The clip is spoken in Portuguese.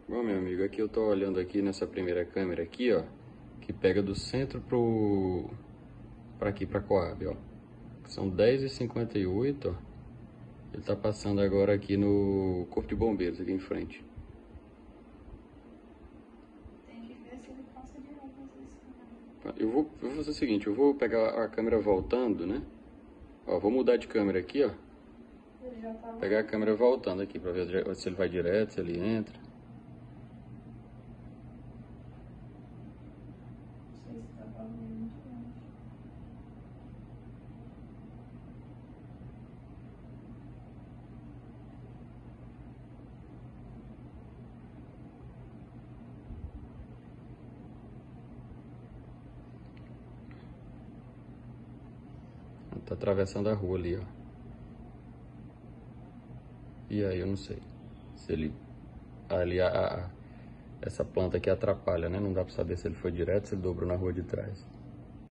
Bom, meu amigo, aqui eu tô olhando aqui nessa primeira câmera aqui, ó, que pega do centro pra aqui, pra Coab, ó. São 10h58, ó. Ele tá passando agora aqui no Corpo de Bombeiros, aqui em frente. Tem que ver se ele passa de novo às vezes. Eu vou fazer o seguinte, eu vou pegar a câmera voltando, né? Ó, vou mudar de câmera aqui, ó. Ele já tá lá. Pegar a câmera voltando aqui pra ver se ele vai direto, se ele entra. Não sei se tá falando muito longe. Tá atravessando a rua ali, ó. E aí, eu não sei se ele... Ali, essa planta aqui atrapalha, né? Não dá pra saber se ele foi direto, se ele dobrou na rua de trás.